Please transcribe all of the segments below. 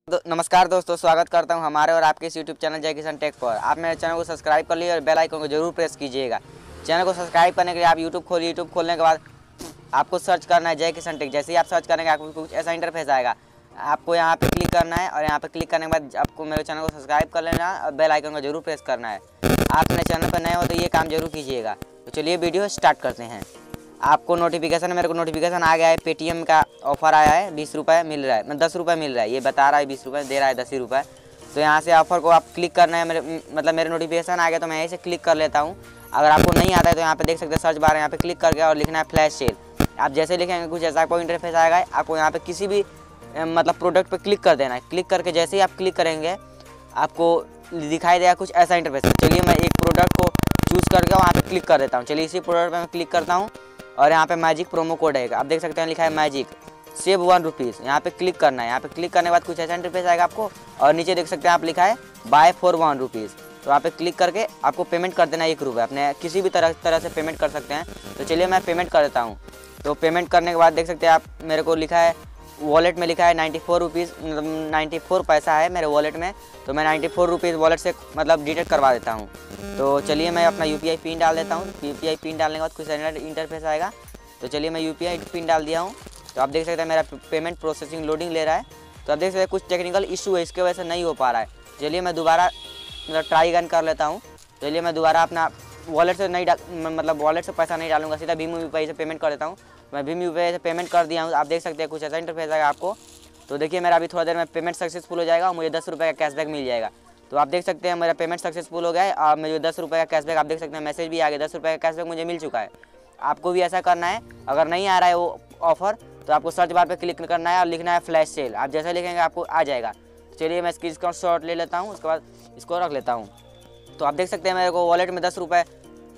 नमस्कार दोस्तों, स्वागत करता हूं हमारे और आपके इस यूट्यूब चैनल जय किसान टेक पर। आप मेरे चैनल को सब्सक्राइब कर लीजिए और बेल आइकन को जरूर प्रेस कीजिएगा। चैनल को सब्सक्राइब करने के लिए आप यूट्यूब खोलिए। यूट्यूब खोलने के बाद आपको सर्च करना है जय किसान टेक। जैसे ही आप सर्च करेंगे आपको कुछ ऐसा इंटरफेस आएगा। आपको यहाँ पे क्लिक करना है और यहाँ पे क्लिक करने के बाद आपको मेरे चैनल को सब्सक्राइब कर लेना और बेल आइकन को जरूर प्रेस करना है। आप मेरे चैनल पर नए हो तो ये काम जरूर कीजिएगा। तो चलिए वीडियो स्टार्ट करते हैं। आपको नोटिफिकेशन, मेरे को नोटिफिकेशन आ गया है, पेटीएम का ऑफर आया है, 20 रुपये मिल रहा है, मतलब 10 रुपये मिल रहा है। ये बता रहा है 20 रुपये, दे रहा है 10 ही रुपये। तो यहाँ से ऑफर को आप क्लिक करना है। मेरे नोटिफिकेशन आ गया तो मैं यहीं से क्लिक कर लेता हूँ। अगर आपको नहीं आता है तो यहाँ पे देख सकते हैं सर्च बार, यहाँ पे क्लिक करके और लिखना है फ्लैश सेल। आप जैसे लिखेंगे कुछ ऐसा आपको इंटरफेस आएगा। आपको यहाँ पे किसी भी मतलब प्रोडक्ट पे क्लिक कर देना है। क्लिक करके जैसे ही आप क्लिक करेंगे आपको दिखाई देगा कुछ ऐसा इंटरफेस। चलिए मैं एक प्रोडक्ट को चूज़ करके वहाँ पे क्लिक कर देता हूँ। चलिए इसी प्रोडक्ट पे मैं क्लिक करता हूँ और यहाँ पे मैजिक प्रोमो कोड है, आप देख सकते हैं लिखा है मैजिक सेव 1 रुपीज़। यहाँ पे क्लिक करना है। यहाँ पे क्लिक करने के बाद कुछ ऐसा इंटरफेस आएगा आपको और नीचे देख सकते हैं आप लिखा है बाय फॉर 1 रुपीज़। तो यहाँ पे क्लिक करके आपको पेमेंट कर देना है 1 रुपये। अपने किसी भी तरह से पेमेंट कर सकते हैं। तो चलिए मैं पेमेंट कर देता हूँ। तो पेमेंट करने के बाद देख सकते हैं आप मेरे को लिखा है वॉलेट में लिखा है 94 रुपीज़, मतलब 94 पैसा है मेरे वॉलेट में। तो मैं 94 रुपीज़ वॉलेट से मतलब डिटेक्ट करवा देता हूँ। तो चलिए मैं अपना यूपीआई पिन डाल देता हूँ। यूपीआई पिन डालने के बाद कुछ इंटरफेस आएगा। तो चलिए मैं यूपीआई पिन डाल दिया हूँ। तो आप देख सकते हैं मेरा पेमेंट प्रोसेसिंग लोडिंग ले रहा है। तो आप देख सकते हैं कुछ टेक्निकल इशू है, इसके वजह से नहीं हो पा रहा है। चलिए मैं दोबारा मतलब ट्राई गन कर लेता हूँ। चलिए मैं दोबारा अपना वॉलेट से नहीं मतलब वॉलेट से पैसा नहीं डालूंगा, सीधा भीम यूपीआई से पेमेंट कर देता हूँ। मैं भीम यूपीआई से पेमेंट कर दिया हूँ। आप देख सकते हैं कुछ ऐसा इंटरफेस आएगा आपको। तो देखिए मेरा अभी थोड़ा देर में पेमेंट सक्सेसफुल हो जाएगा और मुझे 10 रुपये का कैशबैक मिल जाएगा। तो आप देख सकते हैं मेरा पेमेंट सक्सेसफुल हो गया है और मुझे 10 रुपये का कैशबैक, आप देख सकते हैं मैसेज भी आ गया, 10 रुपये का कैशबैक मुझे मिल चुका है। आपको भी ऐसा करना है। अगर नहीं आ रहा है वो ऑफर तो आपको सर्च बार पे क्लिक करना है और लिखना है फ्लैश सेल। आप जैसे लिखेंगे आपको आ जाएगा। चलिए मैं इसकी स्क्रीनशॉट ले लेता हूँ, उसके बाद इसको रख लेता हूँ। तो आप देख सकते हैं मेरे को वॉलेट में 10 रुपये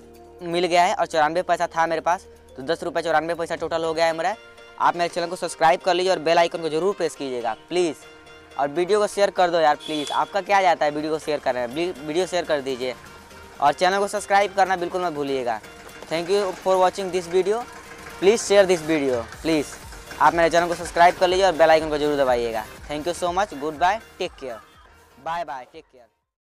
मिल गया है और 94 पैसा था मेरे पास। तो 10 रुपये 94 पैसा टोटल हो गया है मेरा। आप मेरे चैनल को सब्सक्राइब कर लीजिए और बेल आइकन को जरूर प्रेस कीजिएगा प्लीज़। और वीडियो को शेयर कर दो यार प्लीज़। आपका क्या जाता है वीडियो को शेयर करने में, वीडियो शेयर कर दीजिए और चैनल को सब्सक्राइब करना बिल्कुल मत भूलिएगा। Thank you for watching this video. Please share this video please. आप मेरे चैनल को सब्सक्राइब कर लीजिए और बेल आइकन को जरूर दबाइएगा। Thank you so much. Good bye, take care, bye bye, take care.